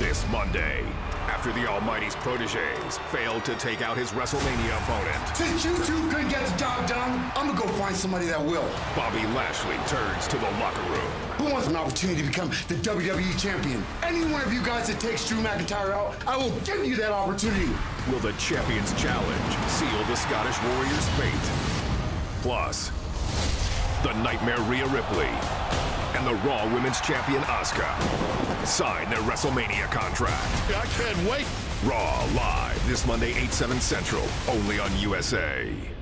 This Monday, after the Almighty's proteges failed to take out his WrestleMania opponent. Since you two couldn't get the job done, I'm gonna go find somebody that will. Bobby Lashley turns to the locker room. Who wants an opportunity to become the WWE Champion? Any one of you guys that takes Drew McIntyre out, I will give you that opportunity. Will the Champions Challenge seal the Scottish Warrior's fate? Plus, the Nightmare Rhea Ripley and the Raw Women's Champion Asuka sign their WrestleMania contract. I can't wait. Raw live this Monday, 8/7 Central, only on USA.